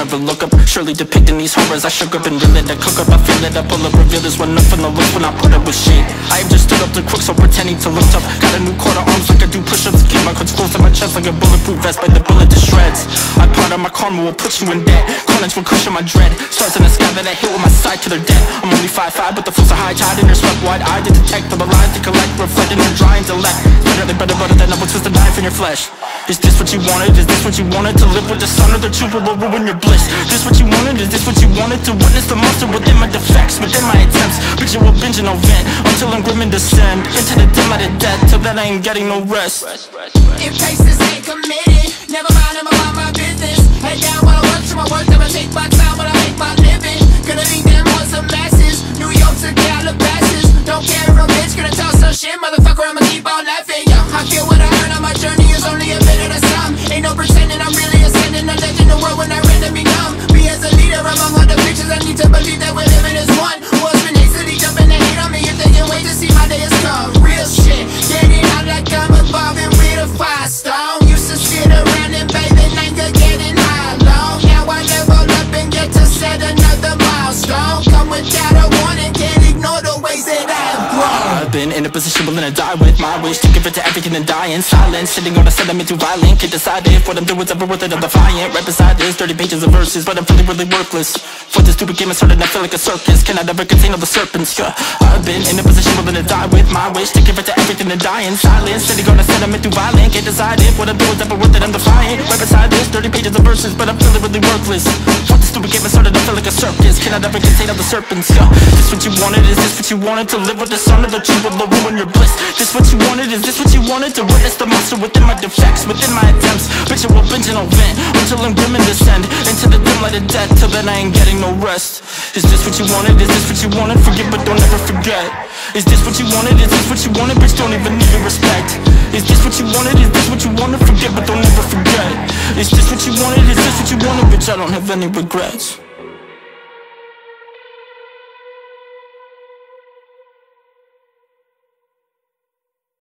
never look up. Surely depicting these horrors I shook up and real to cook up. I feel it, I pull up, reveal this one up from the looks when I put up with shit. I have just stood up to crooks, so pretending to look tough. Got a new quarter arms like I do push-ups. Keep my cuts close to my chest like a bulletproof vest. Bite the bullet to shreds. I part of my karma will put you in debt. Carnage will cushion my dread. Stars in the sky that I hit with my side to their dead. I'm only 5'5", but the fools are high tide and they're swept wide-eyed to detect all the lies to collect, reflecting their dry intellect. Better than I will twist a knife in your flesh. Is this what you wanted? Is this what you wanted? To live with the sun or the truth will ruin your bliss? This what you wanted? Is this what you wanted? To witness the monster within my defects, within my attempts. Visual binge and no vent, until I'm grim and descend into the dim light of death, till then I ain't getting no rest. If cases ain't committed, never mind, I'ma mind my business. Head down while I work to my work, never take my time when I make my living. Gonna leave them on some masses, New York to Calabasas. Don't care if a bitch gonna talk some shit, motherfucker, I'ma keep on laughing. Yo, I feel what I earn on my journey is only a bit of the sum. Ain't no pretending I'm really ascending, a legend in the world when I render me numb. Be as a leader among all the pictures, I need to believe that we're living as one. Who has been hastily jumping to hate on me if they can wait to see my day has come. Real shit, getting out like I'm evolving with a 5-stone. Used to sit around and bathe in anger, getting high alone. Now I level up and get to set another milestone. Come without a warning, can't ignore the ways that I have grown. I've been in a position willing to die with my wish to give it to everything and die in silence. Sitting on a sentiment too violent, can't decide if what I'm doing is ever worth it. I'm defiant, right beside this 30 pages of verses, but I'm feeling really worthless. For this stupid game I started, I feel like a circus. Can I never contain all the serpents? Yeah. I've been in a position willing to die with my wish to give it to everything and die in silence. Sitting on a sentiment too violent, can't decide if what I'm doing is ever worth it. I'm defiant, right beside this 30 pages of verses, but I'm feeling really worthless. For this stupid game I started, I feel like a circus. Can I never contain all the serpents? Yeah. This what you wanted? Is this what you wanted? To live with the sun or the truth will ruin your bliss? This what you wanted? Is this what you wanted? To witness the monster within my defects, within my attempts. Picture will binge and no vent, until I'm grim and descend into the dim light of death, till then I ain't getting no rest. Is this what you wanted? Is this what you wanted? Forget but don't ever forget. Is this what you wanted? Is this what you wanted? Bitch, don't even need your respect. Is this what you wanted? Is this what you wanted? Forget but don't ever forget. Is this what you wanted? Is this what you wanted? Bitch, I don't have any regrets.